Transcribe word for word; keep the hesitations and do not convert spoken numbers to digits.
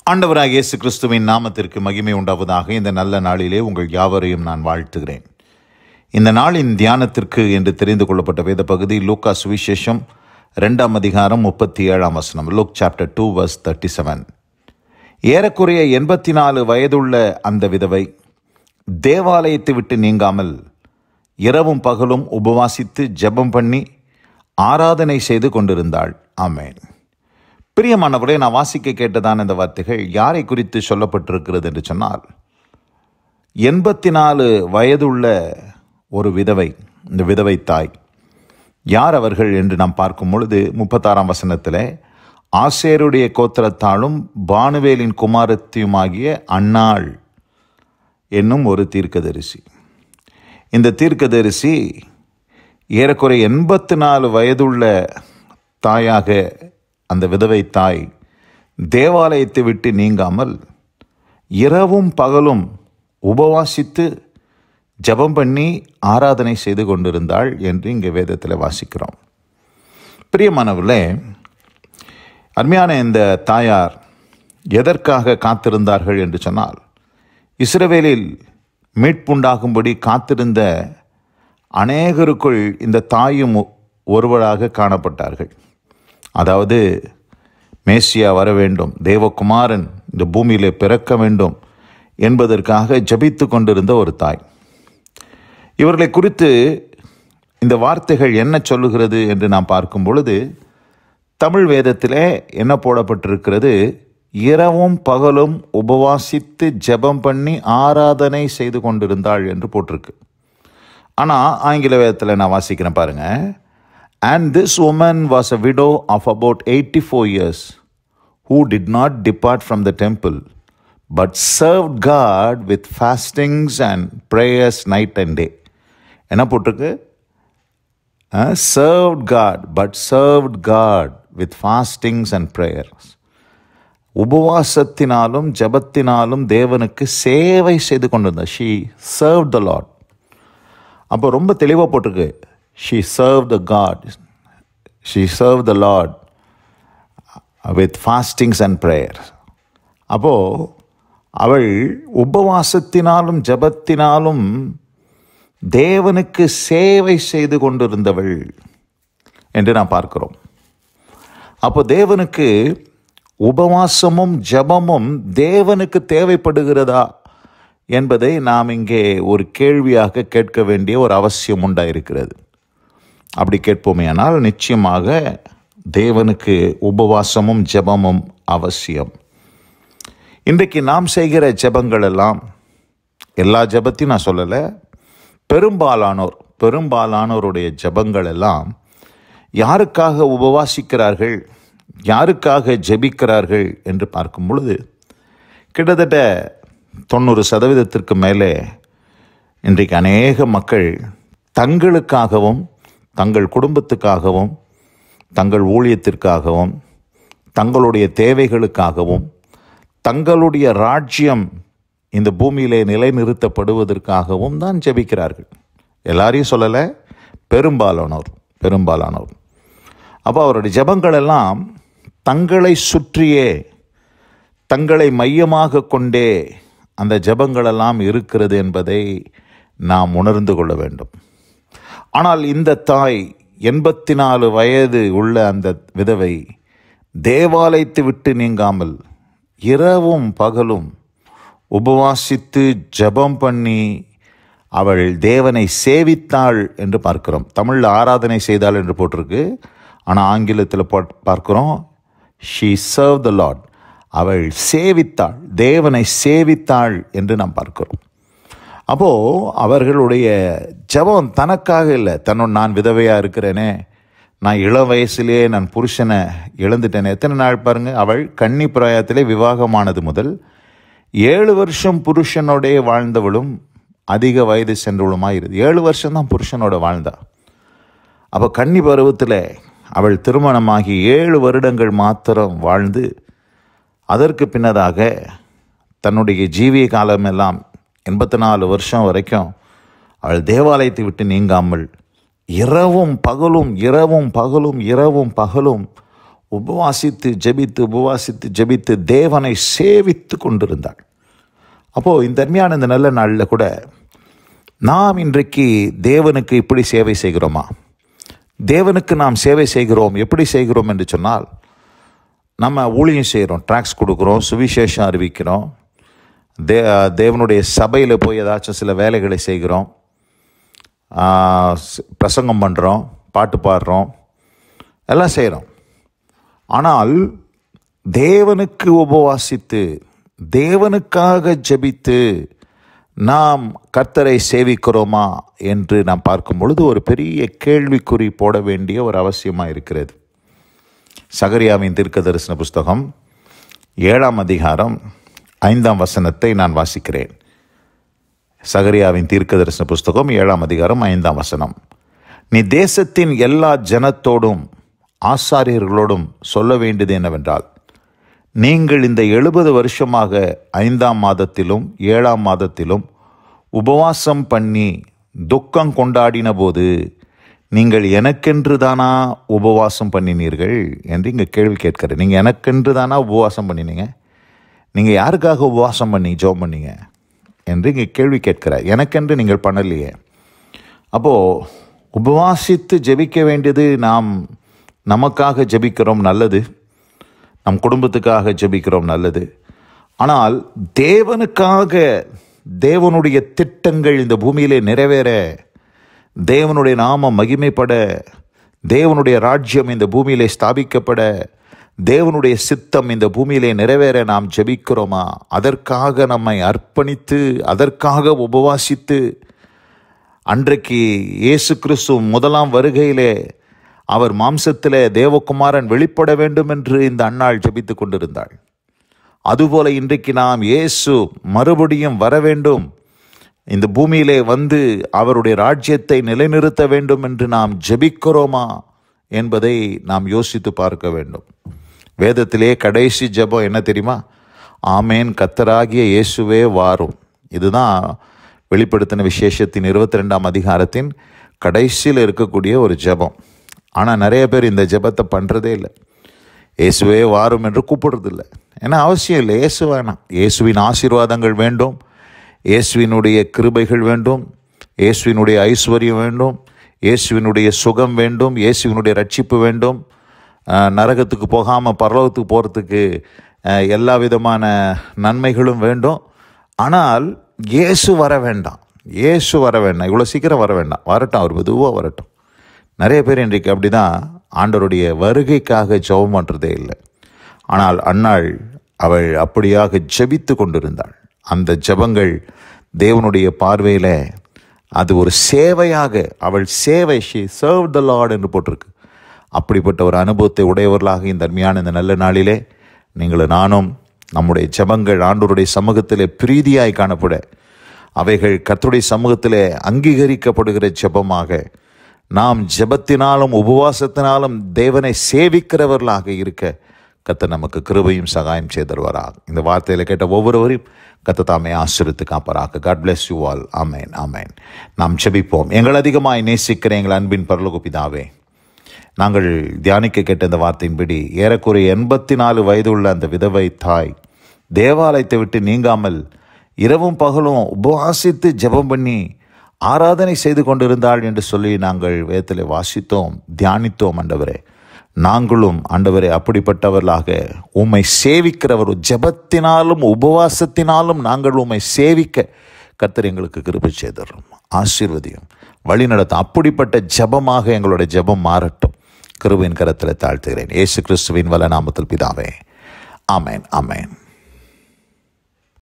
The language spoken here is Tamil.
ஆண்டவராகிய இயேசு கிறிஸ்துவின் நாமத்திற்கு மகிமை உண்டாவதாக. இந்த நல்ல நாளிலே உங்கள் யாவரையும் நான் வாழ்த்துகிறேன். இந்த நாளின் தியானத்திற்கு என்று தெரிந்து கொள்ளப்பட்ட வேத பகுதி லூக்கா சுவிசேஷம் இரண்டாம் அதிகாரம் முப்பத்தி ஏழாம் வசனம். Luke chapter two verse thirty seven. ஏறக்குறைய எண்பத்தி நாலு வயதுள்ள அந்த விதவை தேவாலயத்தை விட்டு நீங்காமல் இரவும் பகலும் உபவாசித்து ஜெபம் பண்ணி ஆராதனை செய்து கொண்டிருந்தாள். ஆமென். பிரியமானவரே, நான் வாசிக்க கேட்டதான இந்த வார்த்தைகள் யாரை குறித்து சொல்லப்பட்டிருக்கிறது என்று சொன்னால், எண்பத்தி நாலு வயதுள்ள ஒரு விதவை. இந்த விதவை தாய் யார் அவர்கள் என்று நாம் பார்க்கும் பொழுது முப்பத்தாறாம் வசனத்தில், ஆசேருடைய கோத்திரத்தாலும் பானுவேலின் குமாரத்தியுமாகிய அன்னாள் என்னும் ஒரு தீர்க்கதரிசி. இந்த தீர்க்கதரிசி ஏறக்குறைய எண்பத்தி நாலு வயதுள்ள தாயாக அந்த விதவை தாய் தேவாலயத்தை விட்டு நீங்காமல் இரவும் பகலும் உபவாசித்து ஜெபம் பண்ணி ஆராதனை செய்து கொண்டிருந்தாள் என்று இங்கே வேதத்தில் வாசிக்கிறோம். பிரியமானவர்களே, அருமையான இந்த தாயார் எதற்காக காத்திருந்தார்கள் என்று சொன்னால், இஸ்ரவேலில் மீட்புண்டாகும்படி காத்திருந்த அநேகருக்குள் இந்த தாயும் ஒருவராக காணப்பட்டார்கள். அதாவது மேசியா வர வேண்டும், தேவகுமாரன் இந்த பூமியிலே பிறக்க வேண்டும் என்பதற்காக ஜபித்து கொண்டிருந்த ஒரு தாய். இவர்களை குறித்து இந்த வார்த்தைகள் என்ன சொல்லுகிறது என்று நாம் பார்க்கும் பொழுது, தமிழ் வேதத்திலே என்ன போடப்பட்டிருக்கிறது? இரவும் பகலும் உபவாசித்து ஜெபம் பண்ணி ஆராதனை செய்து கொண்டிருந்தாள் என்று போட்டிருக்கு. ஆனால் ஆங்கில வேதத்தில் நான் வாசிக்கிறேன் பாருங்க. And this woman was a widow of about eighty-four years, who did not depart from the temple, but served God with fastings and prayers night and day. என்ன போட்டிருக்கு? Served God, but served God with fastings and prayers. உபவாசத்தினாலும் ஜபத்தினாலும் தேவனுக்கு சேவை செய்து கொண்டிருந்தார். She served the Lord. அப்போ ரொம்ப தெளிவாக போட்டிருக்கு. She served the God. She served the Lord with fastings and prayers. அப்போது அவள் உபவாசத்தினாலும் ஜபத்தினாலும் தேவனுக்கு சேவை செய்து கொண்டிருந்தவள் என்று நாம் பார்க்கிறோம். அப்போ தேவனுக்கு உபவாசமும் ஜபமும் தேவனுக்கு தேவைப்படுகிறதா என்பதை நாம் இங்கே ஒரு கேள்வியாக கேட்க வேண்டிய ஒரு அவசியம் உண்டாயிருக்கிறது. அப்படி கேட்போமே ஆனால் நிச்சயமாக தேவனுக்கு உபவாசமும் ஜெபமும் அவசியம். இன்றைக்கு நாம் செய்கிற ஜெபங்கள் எல்லாம், எல்லா ஜெபத்தையும் நான் சொல்லலை, பெரும்பாலானோர் பெரும்பாலானோருடைய ஜெபங்கள் எல்லாம் யாருக்காக உபவாசிக்கிறார்கள், யாருக்காக ஜெபிக்கிறார்கள் என்று பார்க்கும் பொழுது கிட்டத்தட்ட தொண்ணூறு சதவீதத்திற்கு மேலே இன்றைக்கு அநேக மக்கள் தங்களுக்காகவும் தங்கள் குடும்பத்துக்காகவும் தங்கள் ஊழியத்திற்காகவும் தங்களுடைய தேவைகளுக்காகவும் தங்களுடைய ராஜ்யம் இந்த பூமியிலே நிலைநிறுத்தப்படுவதற்காகவும் தான் ஜெபிக்கிறார்கள். எல்லாரையும் சொல்லலை, பெரும்பாலானோர் பெரும்பாலானோர் அப்போ அவருடைய ஜெபங்கள் எல்லாம் தங்களை சுற்றியே தங்களை மையமாக கொண்டே அந்த ஜெபங்களெல்லாம் இருக்கிறது என்பதை நாம் உணர்ந்து கொள்ள வேண்டும். ஆனால் இந்த தாய், எண்பத்தி நாலு வயது உள்ள அந்த விதவை, தேவாலயத்தை விட்டு நீங்காமல் இரவும் பகலும் உபவாசித்து ஜெபம் பண்ணி அவள் தேவனை சேவித்தாள் என்று பார்க்கிறோம். தமிழில் ஆராதனை செய்தாள் என்று போட்டிருக்கு, ஆனால் ஆங்கிலத்தில் பார்க்கிறோம் she served the Lord. அவள் சேவித்தாள், தேவனை சேவித்தாள் என்று நாம் பார்க்கிறோம். அப்போது அவர்களுடைய ஜெபம் தனக்காக இல்லை. தன்னோட நான் விதவையாக இருக்கிறேனே, நான் இளம் வயசுலேயே நான் புருஷனை இழந்துட்டேனே. எத்தனை நாள் பாருங்கள், அவள் கன்னி பிராயத்திலே விவாகமானது முதல் ஏழு வருஷம் புருஷனோடைய வாழ்ந்தவளும் அதிக வயது சென்றவளுமாக இருந்து ஏழு வருஷம்தான் புருஷனோட வாழ்ந்தா. அப்போ கன்னி பருவத்தில் அவள் திருமணமாகி ஏழு வருடங்கள் மாத்திரம் வாழ்ந்து அதற்கு பின்னதாக தன்னுடைய ஜீவிய காலமெல்லாம் எண்பத்தி நாலு வருஷம் வரைக்கும் அவள் தேவாலயத்தை விட்டு நீங்காமல் இரவும் பகலும் இரவும் பகலும் இரவும் பகலும் உபவாசித்து ஜெபித்து உபவாசித்து ஜெபித்து தேவனை சேவித்து கொண்டிருந்தாள். அப்போது இந்த அருமையான இந்த நல்ல நாளில் கூட நாம் இன்றைக்கு தேவனுக்கு இப்படி சேவை செய்கிறோமா? தேவனுக்கு நாம் சேவை செய்கிறோம். எப்படி செய்கிறோம் என்று சொன்னால், நம்ம ஊழியம் செய்கிறோம், ட்ராக்ஸ் கொடுக்குறோம், சுவிசேஷம் அறிவிக்கிறோம், தே தேவனுடைய சபையில் போய் ஏதாச்சும் சில வேலைகளை செய்கிறோம், பிரசங்கம் பண்ணுறோம், பாட்டு பாடுறோம், எல்லாம் செய்கிறோம். ஆனால் தேவனுக்கு உபவாசித்து தேவனுக்காக ஜெபித்து நாம் கர்த்தரை சேவிக்கிறோமா என்று நாம் பார்க்கும் பொழுது ஒரு பெரிய கேள்விக்குறி போட வேண்டிய ஒரு அவசியமாக இருக்கிறது. சகரியாவின் தீர்க்க தரிசன புஸ்தகம் ஏழாம் அதிகாரம் ஐந்தாம் வசனத்தை நான் வாசிக்கிறேன். சகரியாவின் தீர்க்க தரிசன புஸ்தகம் ஏழாம் அதிகாரம் ஐந்தாம் வசனம். நீ தேசத்தின் எல்லா ஜனத்தோடும் ஆசாரியர்களோடும் சொல்ல வேண்டியது என்னவென்றால், நீங்கள் இந்த எழுபது வருஷமாக ஐந்தாம் மாதத்திலும் ஏழாம் மாதத்திலும் உபவாசம் பண்ணி துக்கம் கொண்டாடின போது நீங்கள் எனக்கென்று தானா உபவாசம் பண்ணினீர்கள் என்று இங்கே கேள்வி கேட்கிறேன். நீங்கள் எனக்கென்று தானா உபவாசம் பண்ணினீங்க? நீங்கள் யாருக்காக உபவாசம் பண்ணி ஜெபம் பண்ணீங்க என்று இங்கே கேள்வி கேட்கிறார். எனக்கென்று நீங்கள் பண்ணலையே. அப்போது உபவாசித்து ஜெபிக்க வேண்டியது நாம் நமக்காக ஜெபிக்கிறோம், நல்லது. நம் குடும்பத்துக்காக ஜெபிக்கிறோம், நல்லது. ஆனால் தேவனுக்காக, தேவனுடைய திட்டங்கள் இந்த பூமியிலே நிறைவேற, தேவனுடைய நாமம் மகிமைப்பட, தேவனுடைய ராஜ்யம் இந்த பூமியிலே ஸ்தாபிக்கப்பட, தேவனுடைய சித்தம் இந்த பூமியிலே நிறைவேற நாம் ஜெபிக்கிறோமா? அதற்காக நம்மை அர்ப்பணித்து அதற்காக உபவாசித்து, அன்றைக்கு இயேசு கிறிஸ்து முதலாம் வருகையிலே அவர் மாம்சத்திலே தேவகுமாரன் வெளிப்பட வேண்டும் என்று இந்த அன்னாள் ஜெபித்து கொண்டிருந்தாள். அதுபோல இன்றைக்கு நாம் இயேசு மறுபடியும் வர வேண்டும், இந்த பூமியிலே வந்து அவருடைய ராஜ்யத்தை நிலைநிறுத்த வேண்டும் என்று நாம் ஜெபிக்கிறோமா என்பதை நாம் யோசித்து பார்க்க வேண்டும். வேதத்திலே கடைசி ஜெபம் என்ன தெரியுமா? ஆமேன், கர்த்தராகிய இயேசுவே வாரும். இதுதான் வெளிப்படுத்தின விசேஷத்தின் இருபத்தி ரெண்டாம் அதிகாரத்தின் கடைசியில் இருக்கக்கூடிய ஒரு ஜெபம். ஆனால் நிறைய பேர் இந்த ஜெபத்தை பண்ணுறதே இல்லை. இயேசுவே வாரும் என்று கூப்பிடுறதில்லை. ஏன்னா அவசியம் இல்லை, இயேசு வேணாம். இயேசுவின் ஆசீர்வாதங்கள் வேண்டும், இயேசுவினுடைய கிருபைகள் வேண்டும், இயேசுவினுடைய ஐஸ்வர்யம் வேண்டும், இயேசுவினுடைய சுகம் வேண்டும், இயேசுவினுடைய ரட்சிப்பு வேண்டும், நரகத்துக்கு போகாமல் பரலோகத்துக்கு போகிறதுக்கு எல்லா விதமான நன்மைகளும் வேண்டும். ஆனால் இயேசு வர வேண்டாம், இயேசு வர வேண்டாம், இவ்வளோ சீக்கிரம் வர வேண்டாம், வரட்டும், அவர் மெதுவாக வரட்டும். நிறைய பேர் இன்றைக்கு அப்படி தான் ஆண்டவருடைய வருகைக்காக ஜெபம் பண்ணுறதே இல்லை. ஆனால் அன்னாள் அவள் அப்படியாக ஜெபித்து கொண்டிருந்தாள். அந்த ஜெபங்கள் தேவனுடைய பார்வையில் அது ஒரு சேவையாக, அவள் சேவை, ஷி சர்வ் த லார்ட் என்று போட்டிருக்கு. அப்படிப்பட்ட ஒரு அனுபவத்தை உடையவர்களாக இந்த அருமையான இந்த நல்ல நாளிலே நீங்கள் நானும் நம்முடைய ஜெபங்கள் ஆண்டவருடைய சமூகத்திலே பிரீதியாய் காணப்பட, அவைகள் கர்த்தருடைய சமூகத்திலே அங்கீகரிக்கப்படுகிற ஜெபமாக, நாம் ஜெபத்தினாலும் உபவாசத்தினாலும் தேவனை சேவிக்கிறவர்களாக இருக்க கர்த்தர் நமக்கு கிருபையும் சகாயம் செய்தருவாராக. இந்த வார்த்தையில் கேட்ட ஒவ்வொருவரையும் கர்த்தர் தாமே ஆசீர்வதித்து காப்பாராக. God bless you all. ஆமேன், ஆமேன். நாம் ஜெபிப்போம். எங்கள் அதிகமாய் நேசிக்கிற எங்கள் அன்பின் பரலோக பிதாவே, நாங்கள் தியானிக்க கேட்ட இந்த வார்த்தையின்படி ஏறக்குறைய எண்பத்தி நாலு வயது உள்ள அந்த விதவை தாய் தேவாலயத்தை விட்டு நீங்காமல் இரவும் பகலும் உபவாசித்து ஜெபம் பண்ணி ஆராதனை செய்து கொண்டிருந்தாள் என்று சொல்லி நாங்கள் வேதத்திலே வாசித்தோம், தியானித்தோம். ஆண்டவரே, நாங்களும் ஆண்டவரே அப்படிப்பட்டவர்களாக உம்மை சேவிக்கிறவர், ஜெபத்தினாலும் உபவாசத்தினாலும் நாங்கள் உம்மை சேவிக்க கர்த்தர் எங்களுக்கு கிருபை செய்தரும், ஆசீர்வதியும், வழி நடத்தும். அப்படிப்பட்ட ஜெபமாக எங்களுடைய ஜெபம் மாறட்டும். கிருபையின் கரத்தில் தாழ்த்துகிறேன். இயேசு கிறிஸ்துவின் வல்ல நாமத்தில் பிதாவே. ஆமேன், ஆமேன்.